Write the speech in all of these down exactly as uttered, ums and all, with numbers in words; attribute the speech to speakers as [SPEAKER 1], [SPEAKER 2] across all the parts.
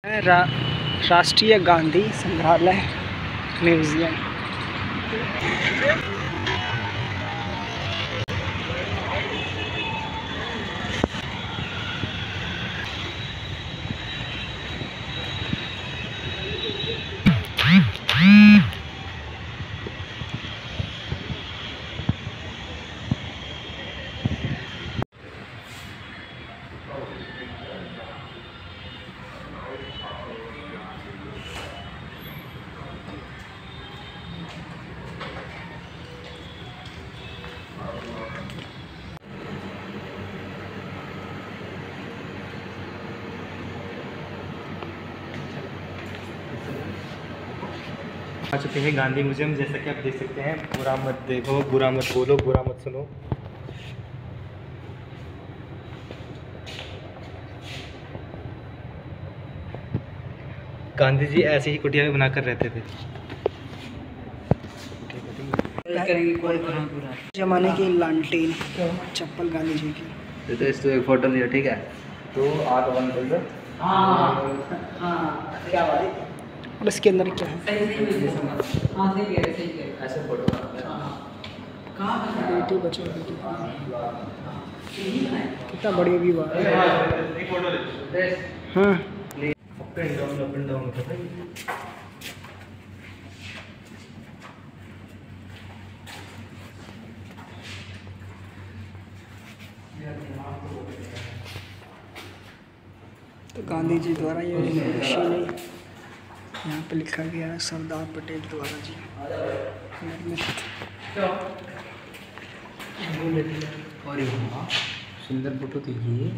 [SPEAKER 1] रा, राष्ट्रीय गांधी संग्रहालय म्यूजियम।
[SPEAKER 2] आ चुके हैं गांधी म्यूजियम। जैसा कि आप देख सकते हैं, बुरा मत देखो, बुरा मत बोलो, बुरा मत सुनो। गांधी जी ऐसे ही कुटिया में बनाकर रहते थे।
[SPEAKER 1] जमाने की लालटेन चप्पल गांधी जी की।
[SPEAKER 3] तो इसको एक फोटो लिया, ठीक है? तो आग बंद कर दो।
[SPEAKER 1] हाँ हाँ क्या बात है। और इसके अंदर क्या है?
[SPEAKER 3] ऐसे फोटो
[SPEAKER 1] बेटी बचाओ बेटी पढ़ाओ। कितना बढ़िया व्यू आ रहा है। हाँ
[SPEAKER 2] up and down up and down होता है।
[SPEAKER 1] तो गांधी जी द्वारा ये मशीनें यहाँ पे लिखा गया है, सरदार पटेल द्वारा जी निर्मित।
[SPEAKER 3] और सुंदर फोटो थी ये।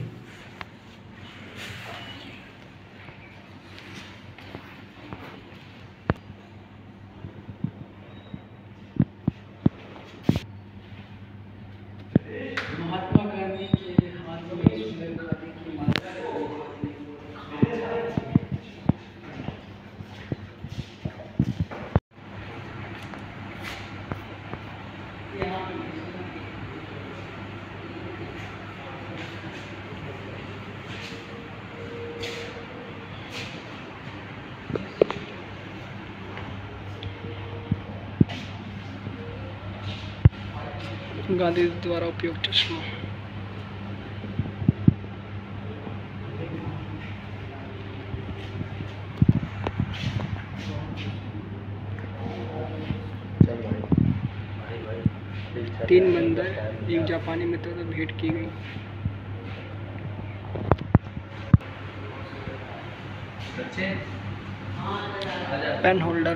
[SPEAKER 1] महात्मा गांधी के हाथों में सुंदर खादी की माला। गांधी द्वारा उपयोग चश्मा। तीन बंदर एक जापानी मित्र से भेंट की गई। Pen holder.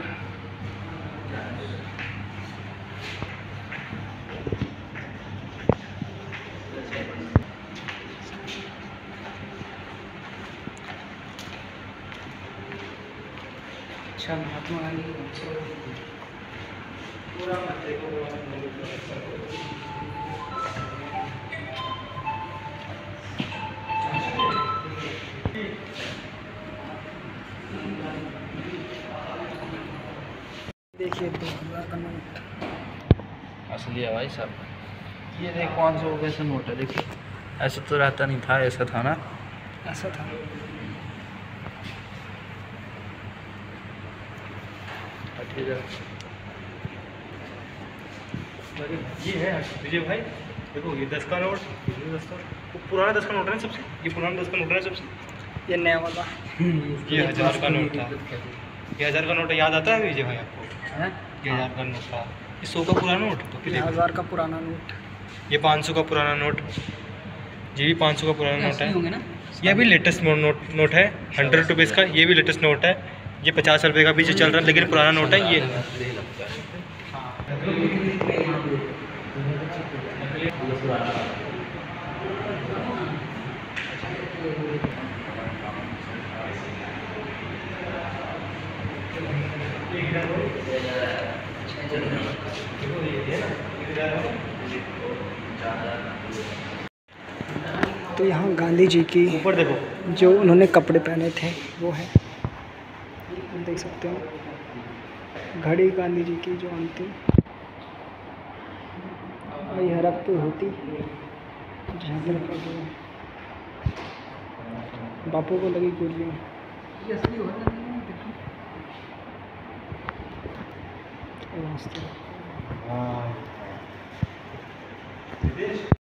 [SPEAKER 1] अच्छा महात्मा गांधी पूरा मत देखो। देखिए दो हजार का नोट
[SPEAKER 3] असली है भाई साहब। ये देख पाँच सौ रुपये का नोट है। देखिए ऐसा तो रहता नहीं था, ऐसा था ना?
[SPEAKER 1] ऐसा था।
[SPEAKER 2] ठीक है, ये है विजय भाई। देखो ये दस का नोट, ये दस का, वो पुराना दस का नोट है सबसे। ये पुराना दस का नोट है सबसे।
[SPEAKER 1] ये नया वाला
[SPEAKER 2] ये हजार का नोट था। ये हजार का नोट याद आता है विजय भाई आपको?
[SPEAKER 3] है?
[SPEAKER 2] ये हजार का नोट था। ये सौ का पुराना नोट तो
[SPEAKER 1] ये हजार का पुराना नोट।
[SPEAKER 2] ये पाँच सौ का पुराना नोट। ये भी पाँच सौ का पुराना नोट है।
[SPEAKER 1] ना?
[SPEAKER 2] ये भी लेटेस्ट नोट नोट है, हंड्रेड रुपीज़ का। ये भी लेटेस्ट नोट है। ये पचास रुपये का भी जो चल रहा है, लेकिन पुराना नोट है ये।
[SPEAKER 1] तो यहाँ गांधी जी की
[SPEAKER 2] ऊपर देखो
[SPEAKER 1] जो उन्होंने कपड़े पहने थे वो है, देख सकते हो। घड़ी गांधी जी की जो अंतिम, और यह रक्त होती जहाँ पर बापू को लगी गोलियाँ।
[SPEAKER 3] ये असली हो रहा है
[SPEAKER 1] मस्त है।
[SPEAKER 2] हाँ